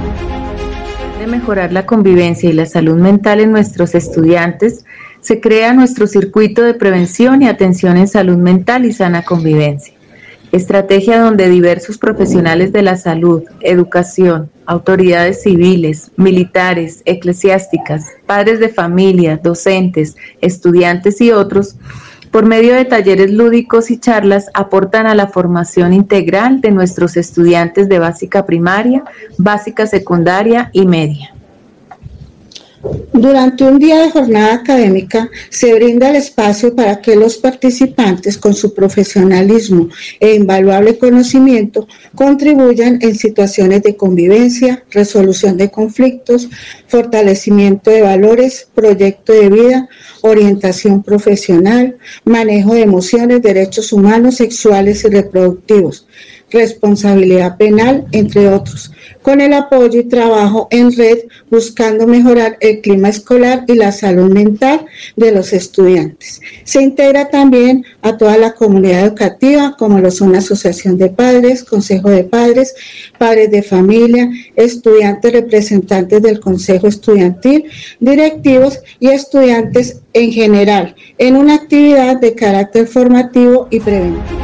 De mejorar la convivencia y la salud mental en nuestros estudiantes, se crea nuestro circuito de prevención y atención en salud mental y sana convivencia. Estrategia donde diversos profesionales de la salud, educación, autoridades civiles, militares, eclesiásticas, padres de familia, docentes, estudiantes y otros, por medio de talleres lúdicos y charlas, aportan a la formación integral de nuestros estudiantes de básica primaria, básica secundaria y media. Durante un día de jornada académica se brinda el espacio para que los participantes, con su profesionalismo e invaluable conocimiento, contribuyan en situaciones de convivencia, resolución de conflictos, fortalecimiento de valores, proyecto de vida, orientación profesional, manejo de emociones, derechos humanos, sexuales y reproductivos, responsabilidad penal, entre otros, con el apoyo y trabajo en red buscando mejorar el clima escolar y la salud mental de los estudiantes. Se integra también a toda la comunidad educativa, como lo son la Asociación de Padres, Consejo de Padres, Padres de Familia, estudiantes representantes del Consejo Estudiantil, directivos y estudiantes en general, en una actividad de carácter formativo y preventivo.